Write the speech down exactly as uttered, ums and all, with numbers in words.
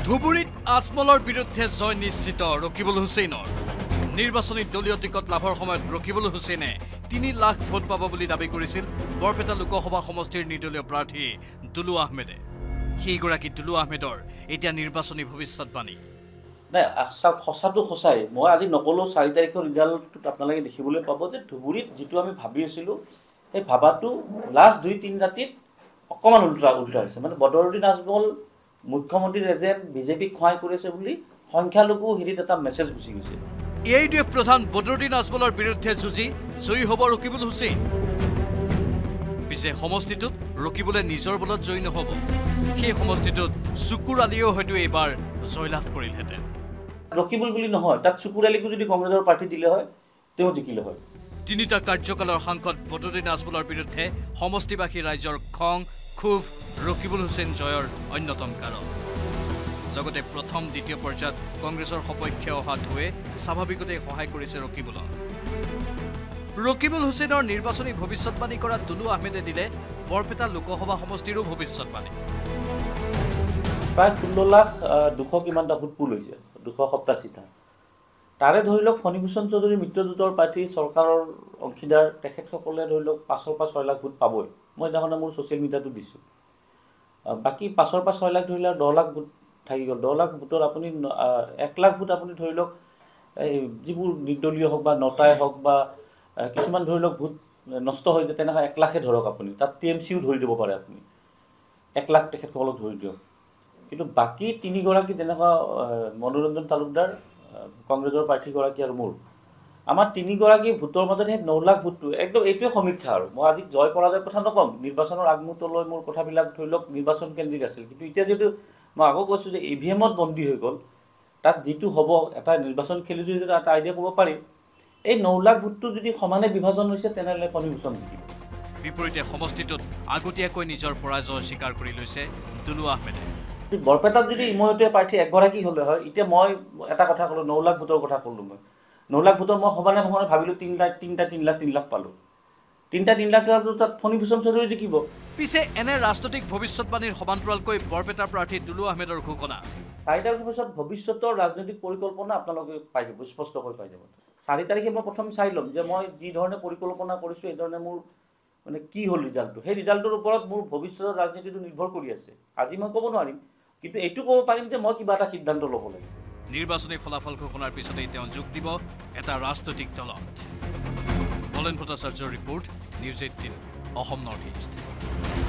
ধুবুৰীত আজমলৰ বিৰুদ্ধে জয় নিশ্চিত ৰকিবুল হুছেইনৰ নিৰ্বাচনী দলীয় টিকট লাভৰ সময়ত ৰকিবুল হুছেইনে তিনি লাখ ভোট পাব বুলি দাবী কৰিছিল বৰপেটা লোকসভা সমষ্টিৰ নিৰ্দলীয় প্ৰাৰ্থী দুলু আহমেদে সেইগৰাকী দুলু আহমেদৰ এতিয়া নিৰ্বাচনী ভৱিষ্যতবাণী নাই সঁচাটো সঁচাই মই আজি নকলো চাৰি তাৰিখৰ ৰিজাল্টটোত আপোনালোকে দেখিবলৈ পাব যে ধুবুৰীত যিটো আমি ভাবি আছিলোঁ সেই ভাবাটো লাষ্ট দুই তিনি ৰাতিত অকণমান উল্টা উল্টা হৈছে মানে বদৰুদ্দিন আজমল মুখ্যমন্ত্ৰীৰ এজেণ্ট বিজেপিক সহায় কৰিছে বুলি সংখ্যালঘু হেৰিত এটা মেছেজ গুচি গৈছে এইটোৱে প্ৰধান বদৰুদ্দিন আজমলৰ বিৰুদ্ধে যুঁজি জয়ী হ'ব ৰকিবুল হুছেইন পিছে সমষ্টিটোত ৰকিবুলে নিজৰ বলত জয়ী নহ'ব সেই সমষ্টিটোত চুকুৰ আলীয়েও হয়তো এইবাৰ জয়লাভ কৰিলহেঁতেন ৰকিবুল বুলি নহয় তাত চুকুৰ আলীকো যদি কংগ্ৰেছৰ প্ৰাৰ্থী দিলে হয় তেওঁ জিকিলে হয় তিনিটা কাৰ্যকালৰ সাংসদ বদৰুদ্দিন আজমলৰ বিৰুদ্ধে সমষ্টিবাসী ৰাইজৰ খং ক্ষোভ ৰকিবুল হুছেইন জয়ৰ অন্যতম কাৰণ লগতে প্ৰথম দ্বিতীয় পৰ্যায়ত কংগ্ৰেছৰ সপক্ষে অহা ধুৱে স্বাভাৱিকতে সহায় কৰিছে ৰকিবুলক ৰকিবুল হুছেইনৰ নিৰ্বাচনী ভৱিষ্যতবাণী কৰা দুলু আহমেদে দিলে বৰপেটা লোকসভা সমষ্টিৰো ভৱিষ্যতবাণী প্ৰায় ষোল্ল লাখ দুশ কিমানটা ভোট পুল হৈছে দুশ সপ্তাহ চিঠা তাৰে ধৰি লওক ফণীভূষণ চৌধুৰী মিত্ৰজোঁটৰ প্ৰাৰ্থী চৰকাৰৰ অংশীদাৰ তেখেতসকলে ধৰি লওক পাঁচৰ পৰা ছয় লাখ ভোট পাবই মই সেইদিনাখনে মোৰ ছ'চিয়েল মিডিয়াটো দিছোঁ বাকী পাঁচৰ পৰা ছয় লাখ ধৰি লওক দহ লাখ ভোট থাকি গ'ল দহ লাখ ভোটৰ আপুনি এক লাখ ভোট আপুনি ধৰি লওক এই যিবোৰ নিৰ্দলীয় হওক বা নটাই হওক বা কিছুমান ধৰি লওক ভোট নষ্ট হৈ যায় তেনেকুৱা এক লাখে ধৰক আপুনি তাত টি এম চিও ধৰি দিব পাৰে আপুনি এক লাখ তেখেতসকলক ধৰি দিয়ক কিন্তু বাকী তিনিগৰাকী যেনেকুৱা মনোৰঞ্জন তালুকদাৰ কংগ্ৰেছৰ প্ৰাৰ্থীগৰাকী আৰু মোৰ আমাৰ তিনিগৰাকী ভোটৰ মাজত সেই ন লাখ ভোটটো একদম এইটোৱে সমীক্ষা আৰু মই আজি জয় পৰাজয়ৰ কথা নক'ম নিৰ্বাচনৰ আগমুহূৰ্তলৈ মোৰ কথাবিলাক ধৰি লওক নিৰ্বাচন কেন্দ্ৰিক আছিল কিন্তু এতিয়া যিহেতু মই আকৌ কৈছোঁ যে ই ভি এমত বন্দী হৈ গ'ল তাত যিটো হ'ব এটা নিৰ্বাচন খেলি যদি এটা আইডিয়া ক'ব পাৰি এই ন লাখ ভোটটো যদি সমানে বিভাজন হৈছে তেনেহ'লে ফণীভূষণ জিকিব বিপৰীতে সমষ্টিটোত আগতীয়াকৈ নিজৰ পৰাজয় স্বীকাৰ কৰি লৈছে দুলু আহমেদে বৰপেটাত যদি ইমৈহতীয়া প্ৰাৰ্থী এগৰাকী হ'লে হয় এতিয়া মই এটা কথা ক'লোঁ ন লাখ ভোটৰ কথা ক'লোঁ মই ন লাখ ভোটৰ মই সমানে সমানে ভাবিলোঁ তিনিটা তিনিটা তিনি লাখ তিনি লাখ পালোঁ তিনিটা তিনি লাখ তাত ফণীভূষণ চৌধুৰী জিকিব পিছে এনে ৰাজনৈতিক ভৱিষ্যতবাণীৰ সমান্তৰালকৈ বৰপেটাৰ প্ৰাৰ্থী দুলু আহমেদৰ ঘোষণা চাৰি তাৰিখৰ পিছত ভৱিষ্যতৰ ৰাজনৈতিক পৰিকল্পনা আপোনালোকে পাই যাব স্পষ্টকৈ পাই যাব চাৰি তাৰিখে মই প্ৰথম চাই ল'ম যে মই যি ধৰণে পৰিকল্পনা কৰিছোঁ সেইধৰণে মোৰ মানে কি হ'ল ৰিজাল্টটো সেই ৰিজাল্টৰ ওপৰত মোৰ ভৱিষ্যতৰ ৰাজনীতিটো নিৰ্ভৰ কৰি আছে আজি মই ক'ব নোৱাৰিম কিন্তু এইটো ক'ব পাৰিম যে মই কিবা এটা সিদ্ধান্ত ল'ব লাগিব নিৰ্বাচনী ফলাফল ঘোষণাৰ পিছতেই তেওঁ যোগ দিব এটা ৰাজনৈতিক দলত বলেন ভট্টাচাৰ্যৰ report news eighteen Assam north east